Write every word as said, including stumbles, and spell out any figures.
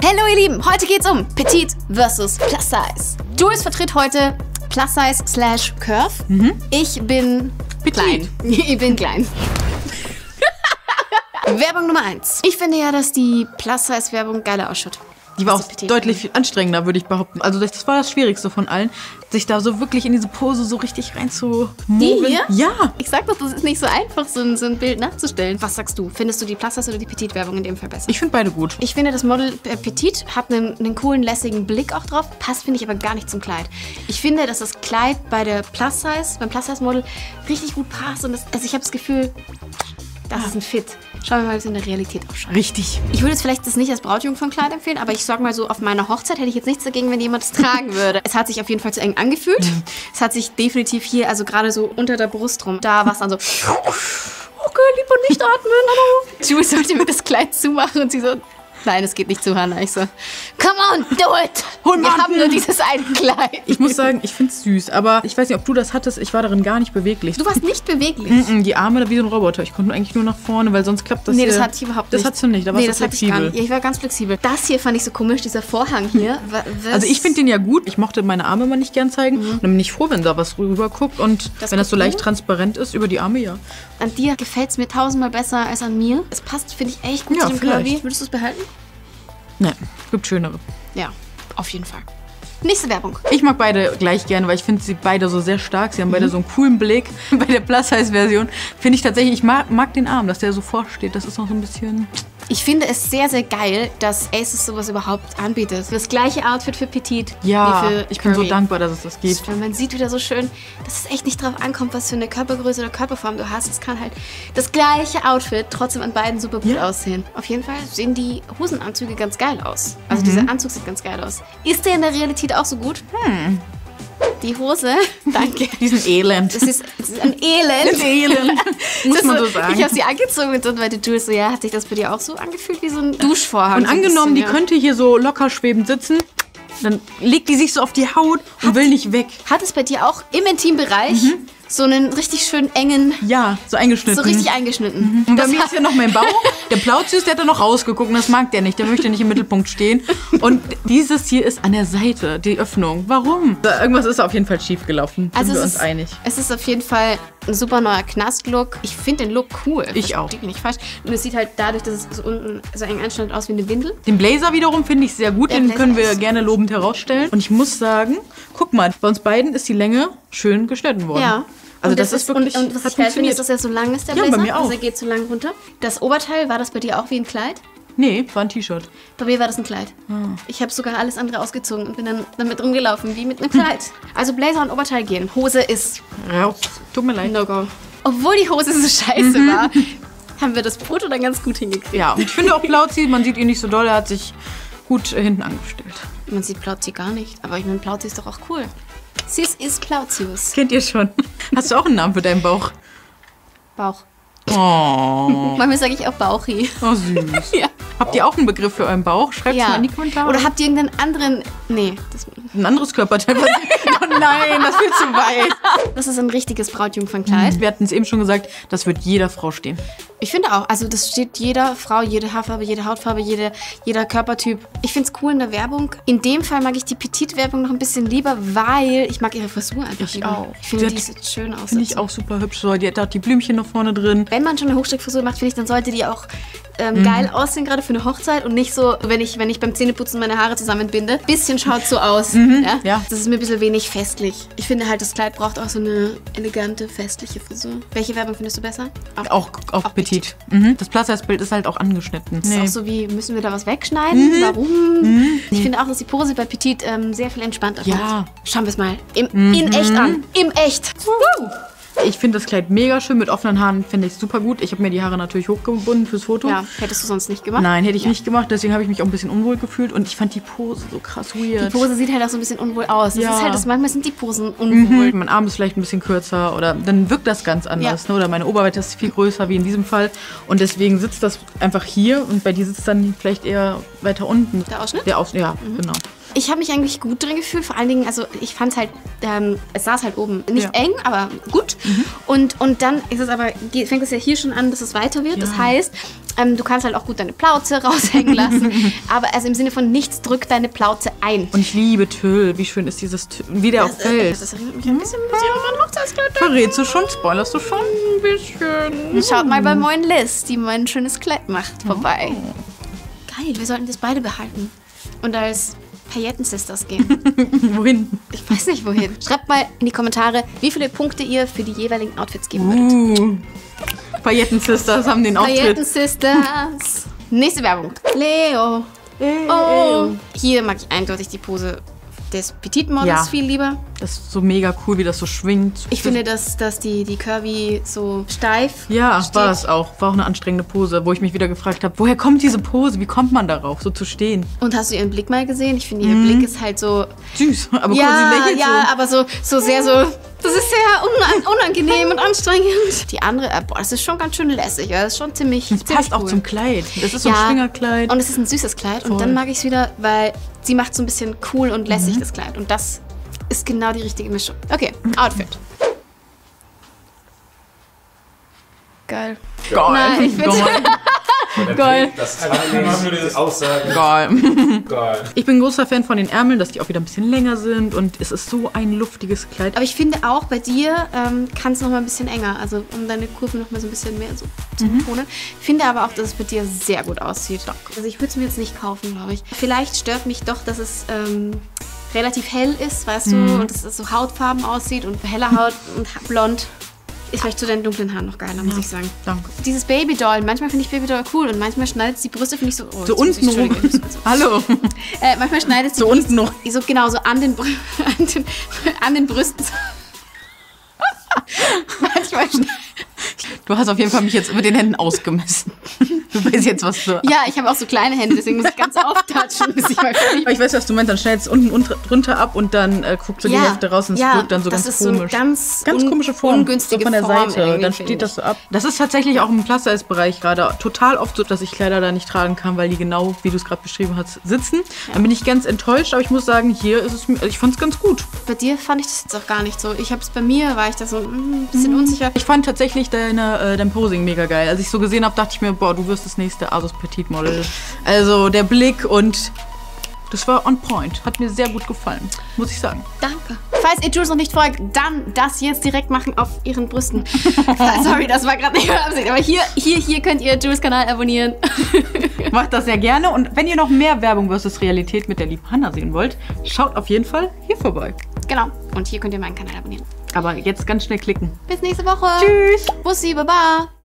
Hallo ihr Lieben, heute geht's um Petit versus Plus Size. Jules vertritt heute Plus Size slash Curve. Mhm. Ich bin Petit. Klein. Ich bin klein. Werbung Nummer eins. Ich finde ja, dass die Plus Size Werbung geiler ausschaut. Die war auch deutlich anstrengender, würde ich behaupten. Also das war das Schwierigste von allen, sich da so wirklich in diese Pose so richtig rein zu Die hier? Ja. Ich sag doch, das ist nicht so einfach, so ein, so ein Bild nachzustellen. Was sagst du? Findest du die Plus Size oder die Petit Werbung in dem Fall besser? Ich finde beide gut. Ich finde, das Model äh, Petit hat einen, einen coolen, lässigen Blick auch drauf. Passt, finde ich, aber gar nicht zum Kleid. Ich finde, dass das Kleid bei der Plus Size, beim Plus Size Model richtig gut passt. Und das, also ich habe das Gefühl, das ah. ist ein Fit. Schauen wir mal, wie es in der Realität ausschaut. Richtig. Ich würde jetzt vielleicht das nicht als Brautjungfernkleid empfehlen, aber ich sag mal so, auf meiner Hochzeit hätte ich jetzt nichts dagegen, wenn jemand es tragen würde. Es hat sich auf jeden Fall zu eng angefühlt. Mhm. Es hat sich definitiv hier, also gerade so unter der Brust rum, da war es dann so, okay, lieber nicht atmen, hallo. Jules sollte mir das Kleid zumachen und sie so, nein, es geht nicht zu, Hannah. Ich so, come on, do it. Hol Wir haben nur dieses eine Kleid. Ich muss sagen, ich finde es süß, aber ich weiß nicht, ob du das hattest. Ich war darin gar nicht beweglich. Du warst nicht beweglich? Mm -mm, die Arme wie so ein Roboter. Ich konnte eigentlich nur nach vorne, weil sonst klappt das Nee, hier. das hatte ich überhaupt nicht. Das hattest du nicht, da warst nee, du das flexibel. Hatte ich gar nicht. Ich war ganz flexibel. Das hier fand ich so komisch, dieser Vorhang hier. Was? Also ich finde den ja gut. Ich mochte meine Arme mal nicht gern zeigen. Mhm. Dann bin ich froh, wenn da was rüber guckt und das wenn das so leicht transparent ist über die Arme, ja. An dir gefällt es mir tausendmal besser als an mir. Es passt, finde ich, echt gut ja, zu dem Curvy. Würdest du es behalten? Ne, gibt schönere. Ja, auf jeden Fall. Nächste Werbung. Ich mag beide gleich gerne, weil ich finde sie beide so sehr stark. Sie haben mhm. beide so einen coolen Blick. Bei der Plus-Size-Version finde ich tatsächlich, ich mag, mag den Arm, dass der so vorsteht. Das ist noch so ein bisschen... Ich finde es sehr, sehr geil, dass Asos sowas überhaupt anbietet. Das gleiche Outfit für Petit ja, wie für ich bin Curvy. so dankbar, dass es das gibt. Man sieht wieder so schön, dass es echt nicht drauf ankommt, was für eine Körpergröße oder Körperform du hast. Es kann halt das gleiche Outfit trotzdem an beiden super gut ja. aussehen. Auf jeden Fall sehen die Hosenanzüge ganz geil aus. Also mhm. dieser Anzug sieht ganz geil aus. Ist der in der Realität auch so gut? Hm. Die Hose, danke. Die sind elend. Das ist, das ist ein Elend. Ein Elend, muss man so sagen. Ich habe sie angezogen und dann meinte Jules so, ja, hat sich das bei dir auch so angefühlt wie so ein Duschvorhang? Und angenommen, bisschen, die ja. könnte hier so locker schwebend sitzen, dann legt die sich so auf die Haut und hat, will nicht weg. Hat es bei dir auch im Intimbereich mhm. so einen richtig schön engen... Ja, so eingeschnitten. So richtig eingeschnitten. Mhm. Und bei mir ist ja noch mein Bauch. Der Plautius, der hat da noch rausgeguckt und das mag der nicht. Der möchte nicht im Mittelpunkt stehen. Und dieses hier ist an der Seite, die Öffnung. Warum? Irgendwas ist auf jeden Fall schief gelaufen. Sind also wir es uns ist, einig. Es ist auf jeden Fall ein super neuer Knast-Look. Ich finde den Look cool. Ich auch. Das nicht falsch. Und es sieht halt dadurch, dass es so unten so eng anschneidet aus wie eine Windel. Den Blazer wiederum finde ich sehr gut. Der den Blazer können wir gerne lobend herausstellen. Und ich muss sagen, guck mal, bei uns beiden ist die Länge schön geschnitten worden. Ja. Also das, das ist wirklich, und, und was ich geil finde, ist, dass er so lang ist, der Blazer. Ja, bei mir auch. Also er geht so lang runter. Das Oberteil, war das bei dir auch wie ein Kleid? Nee, war ein T-Shirt. Bei mir war das ein Kleid. Ah. Ich habe sogar alles andere ausgezogen und bin dann damit rumgelaufen, wie mit einem Kleid. Also Blazer und Oberteil gehen. Hose ist... Ja, tut mir leid. No go. Obwohl die Hose so scheiße mhm. war, haben wir das Foto dann ganz gut hingekriegt. Ja, und ich finde auch Plauzi, man sieht ihn nicht so doll, er hat sich gut äh, hinten angestellt. Man sieht Plauzi gar nicht, aber ich meine, Plauzi ist doch auch cool. Sis ist Plautius. Kennt ihr schon. Hast du auch einen Namen für deinen Bauch? Bauch. Oh. Manchmal sage ich auch Bauchi. Oh, süß. Ja. Habt ihr auch einen Begriff für euren Bauch? Schreibt es ja. mal in die Kommentare. Oder habt ihr irgendeinen anderen... Nee. Das ein anderes Körperteil? Oh nein, das wird zu weit. Das ist ein richtiges Brautjungfernkleid. Wir hatten es eben schon gesagt, das wird jeder Frau stehen. Ich finde auch. Also das steht jeder Frau, jede Haarfarbe, jede Hautfarbe, jede, jeder Körpertyp. Ich finde es cool in der Werbung. In dem Fall mag ich die Petit-Werbung noch ein bisschen lieber, weil ich mag ihre Frisur einfach ich lieber. auch. Ich finde, die, die sieht schön aus. Finde ich auch super hübsch. So, die hat auch die Blümchen noch vorne drin. Wenn man schon eine Hochsteckfrisur macht, finde ich, dann sollte die auch ähm, mhm. geil aussehen, gerade für eine Hochzeit. Und nicht so, wenn ich, wenn ich beim Zähneputzen meine Haare zusammenbinde. Bisschen schaut so aus. Mhm. Ja? Ja. Das ist mir ein bisschen wenig festlich. Ich finde halt, das Kleid braucht auch so eine elegante, festliche Frisur. Welche Werbung findest du besser? Auch, auch, auch, auch Petit. Petit. Mhm. Das Plus-Size-Bild ist halt auch angeschnitten. Das nee. ist auch so wie, müssen wir da was wegschneiden? Mhm. Warum? Mhm. Ich finde auch, dass die Pose bei Petit ähm, sehr viel entspannter ist. Ja. Schauen wir es mal im, mhm. in echt an. Im echt. Woo. Ich finde das Kleid mega schön. Mit offenen Haaren finde ich es super gut. Ich habe mir die Haare natürlich hochgebunden fürs Foto. Ja, hättest du sonst nicht gemacht? Nein, hätte ich ja. nicht gemacht. Deswegen habe ich mich auch ein bisschen unwohl gefühlt. Und ich fand die Pose so krass weird. Die Pose sieht halt auch so ein bisschen unwohl aus. Das ja. ist halt, das, manchmal sind die Posen unwohl. Mhm. Mein Arm ist vielleicht ein bisschen kürzer oder dann wirkt das ganz anders. Ja. Ne? Oder meine Oberweite ist viel größer wie in diesem Fall. Und deswegen sitzt das einfach hier und bei dir sitzt dann vielleicht eher weiter unten. Der Ausschnitt? Der Ausschnitt, ja, mhm. genau. Ich habe mich eigentlich gut drin gefühlt, vor allen Dingen, also ich fand es halt, ähm, es saß halt oben nicht ja. eng, aber gut. Mhm. Und, und dann ist es aber, fängt es ja hier schon an, dass es weiter wird. Ja. Das heißt, Ähm, du kannst halt auch gut deine Plauze raushängen lassen. Aber also im Sinne von nichts drückt deine Plauze ein. Und ich liebe Tüll. Wie schön ist dieses Tüll, wie der auch fällt. Das erinnert mich ein bisschen an mein Hochzeitskleid. Verrätst du schon? Spoilerst du schon? Ein bisschen. Schaut mal bei Moin Liz, die mein schönes Kleid macht, vorbei. Oh. Geil, wir sollten das beide behalten. Und als Pailletten-Sisters gehen. Wohin? Ich weiß nicht wohin. Schreibt mal in die Kommentare, wie viele Punkte ihr für die jeweiligen Outfits geben würdet. Uh. Pailletten-Sisters haben den Auftritt. Pailletten-Sisters. Nächste Werbung. Leo. Leo. Oh. Hier mag ich eindeutig die Pose des Petite-Models Ja. viel lieber. Das ist so mega cool, wie das so schwingt. Ich finde, dass, dass die, die Curvy so steif Ja, steht. war es auch. War auch eine anstrengende Pose, wo ich mich wieder gefragt habe, woher kommt diese Pose? Wie kommt man darauf, so zu stehen? Und hast du ihren Blick mal gesehen? Ich finde, ihr Mhm. Blick ist halt so... Süß, aber guck mal, Ja, sie lächelt ja, so. aber so, so sehr so... Das ist sehr unan unangenehm und anstrengend. Die andere, äh, boah, das ist schon ganz schön lässig. Ja, das ist schon ziemlich, Das ziemlich passt auch cool. zum Kleid. Das ist so Ja, ein Schwingerkleid. Und es ist ein süßes Kleid. Voll. Und dann mag ich es wieder, weil sie macht so ein bisschen cool und lässig, Mhm. das Kleid. Und das ist genau die richtige Mischung. Okay, Outfit. Geil. Geil. Nein, ich find's- Der Geil. Blick, Das Timing, nur diese Aussage. Geil. Geil. Ich bin großer Fan von den Ärmeln, dass die auch wieder ein bisschen länger sind. Und es ist so ein luftiges Kleid. Aber ich finde auch, bei dir ähm, kann es noch mal ein bisschen enger. Also um deine Kurven noch mal so ein bisschen mehr so zu betonen. Ich finde aber auch, dass es bei dir sehr gut aussieht. Also ich würde es mir jetzt nicht kaufen, glaube ich. Vielleicht stört mich doch, dass es ähm, relativ hell ist, weißt du? Und dass es so hautfarben aussieht und helle Haut und blond. Ist vielleicht zu deinen dunklen Haaren noch geiler, muss ich sagen. Danke. Dieses Babydoll, manchmal finde ich Babydoll cool und manchmal schneidet es die Brüste, finde ich so... Oh, So jetzt muss ich- unten rum. Entschuldigung, ich muss- Hallo. Äh, manchmal schneidet es die So Brüste- unten noch. So genau, so an den, Brü an den, an den Brüsten. manchmal schneidet... Du hast auf jeden Fall mich jetzt mit den Händen ausgemessen. Du weißt jetzt, was du... Ja, ich habe auch so kleine Hände, deswegen muss ich ganz auftatschen, bis ich mal fertig Aber ich weiß, was du meinst. Dann schneidest du unten unter, drunter ab und dann äh, guckt so die Hälfte raus und es wirkt dann so das ganz ist komisch. So eine ganz, Ganz un komische Form. ungünstige so von der Form Seite. irgendwie, Dann finde steht das ich. so ab. Das ist tatsächlich auch im Plus-Size-Bereich gerade total oft so, dass ich Kleider da nicht tragen kann, weil die genau, wie du es gerade beschrieben hast, sitzen. Dann bin ich ganz enttäuscht, aber ich muss sagen, hier ist es mir, ich fand es ganz gut. Bei dir fand ich das jetzt auch gar nicht so. Ich habe es bei mir, war ich da so mm, ein bisschen unsicher. Ich fand tatsächlich deine, äh, dein Posing mega geil. Als ich so gesehen habe, dachte ich mir, boah, du wirst das nächste Asus Petit Model. Also der Blick und das war on point. Hat mir sehr gut gefallen, muss ich sagen. Danke. Falls ihr Jules noch nicht folgt, dann das jetzt direkt machen auf ihren Brüsten. Sorry, das war gerade nicht meine Absicht. Aber hier, hier, hier könnt ihr Jules Kanal abonnieren. Macht das sehr gerne. Und wenn ihr noch mehr Werbung versus Realität mit der lieben Hannah sehen wollt, schaut auf jeden Fall hier vorbei. Genau. Und hier könnt ihr meinen Kanal abonnieren. Aber jetzt ganz schnell klicken. Bis nächste Woche. Tschüss. Bussi, baba.